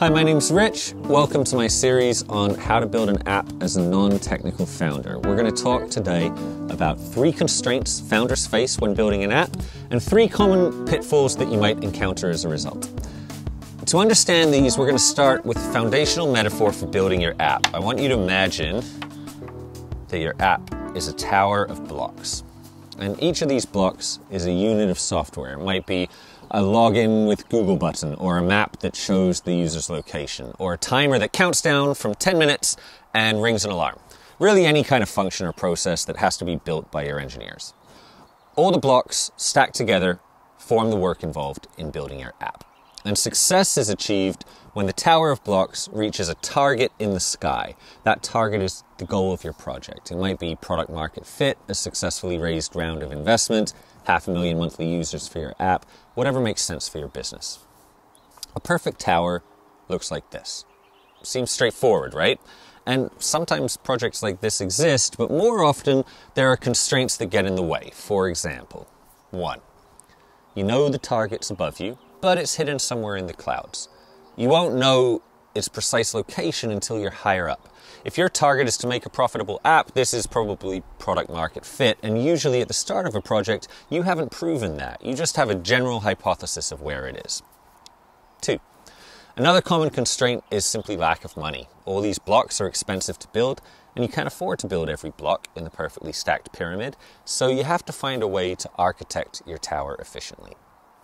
Hi, my name's Rich. Welcome to my series on how to build an app as a non-technical founder. We're going to talk today about 3 constraints founders face when building an app and 3 common pitfalls that you might encounter as a result. To understand these, we're going to start with a foundational metaphor for building your app. I want you to imagine that your app is a tower of blocks. And each of these blocks is a unit of software. It might be a login with Google button, or a map that shows the user's location, or a timer that counts down from 10 minutes and rings an alarm. Really any kind of function or process that has to be built by your engineers. All the blocks stacked together form the work involved in building your app. And success is achieved when the tower of blocks reaches a target in the sky. That target is the goal of your project. It might be product market fit, a successfully raised round of investment, 500,000 monthly users for your app, whatever makes sense for your business. A perfect tower looks like this. Seems straightforward, right? And sometimes projects like this exist, but more often there are constraints that get in the way. For example, 1. You know the target's above you, but it's hidden somewhere in the clouds. You won't know its precise location until you're higher up. If your target is to make a profitable app, this is probably product market fit, and usually at the start of a project, you haven't proven that. You just have a general hypothesis of where it is. 2. Another common constraint is simply lack of money. All these blocks are expensive to build, and you can't afford to build every block in the perfectly stacked pyramid, so you have to find a way to architect your tower efficiently.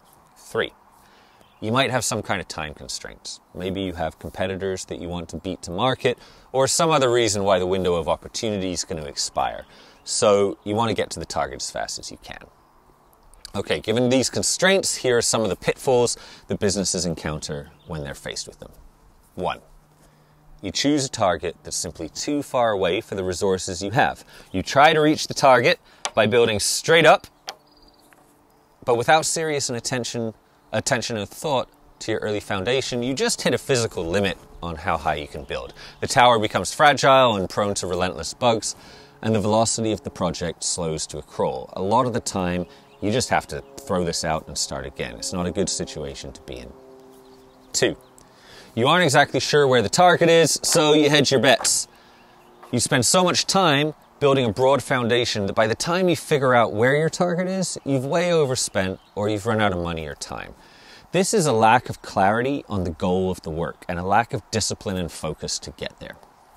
3. You might have some kind of time constraints. Maybe you have competitors that you want to beat to market, or some other reason why the window of opportunity is going to expire. So you want to get to the target as fast as you can. Okay, given these constraints, here are some of the pitfalls that businesses encounter when they're faced with them. 1. You choose a target that's simply too far away for the resources you have. You try to reach the target by building straight up, but without serious attention and thought to your early foundation, you just hit a physical limit on how high you can build. The tower becomes fragile and prone to relentless bugs, and the velocity of the project slows to a crawl. A lot of the time, you just have to throw this out and start again. It's not a good situation to be in. 2. You aren't exactly sure where the target is, so you hedge your bets. You spend so much time building a broad foundation that by the time you figure out where your target is, you've way overspent or you've run out of money or time. This is a lack of clarity on the goal of the work and a lack of discipline and focus to get there.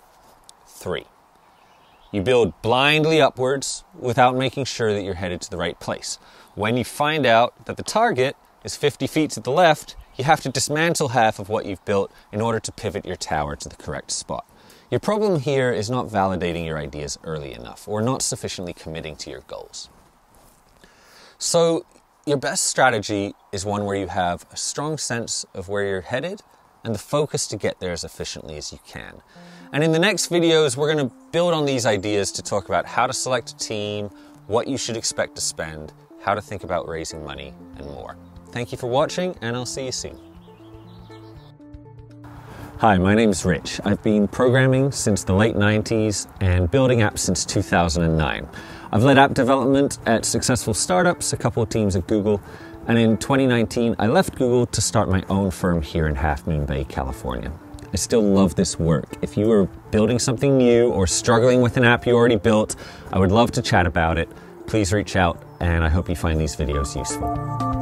3. You build blindly upwards without making sure that you're headed to the right place. When you find out that the target is 50 feet to the left, you have to dismantle half of what you've built in order to pivot your tower to the correct spot. Your problem here is not validating your ideas early enough or not sufficiently committing to your goals. So your best strategy is one where you have a strong sense of where you're headed and the focus to get there as efficiently as you can. And in the next videos, we're going to build on these ideas to talk about how to select a team, what you should expect to spend, how to think about raising money, and more. Thank you for watching, and I'll see you soon. Hi, my name's Rich. I've been programming since the late 90s and building apps since 2009. I've led app development at successful startups, a couple of teams at Google, and in 2019 I left Google to start my own firm here in Half Moon Bay, California. I still love this work. If you are building something new or struggling with an app you already built, I would love to chat about it. Please reach out, and I hope you find these videos useful.